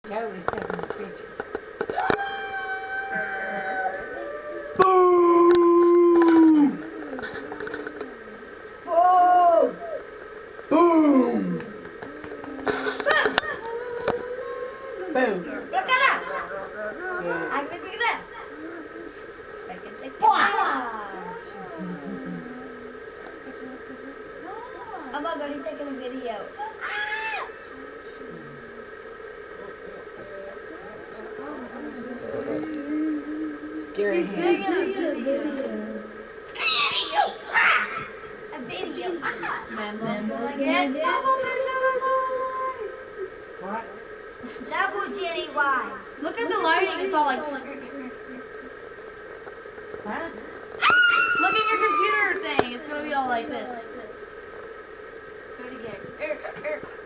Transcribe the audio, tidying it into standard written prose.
Totally stuck in the picture. Boom! Boom! Boom! Boom. Look at us! Yeah. I can do that. I can take that. Oh my god, he's taking a video. Scary He's hand. taking a video. A video. Get double What? Double Jenny Y. Look at the lighting. It's all like. Huh? Look at your computer thing. It's gonna be all like this. Do it again.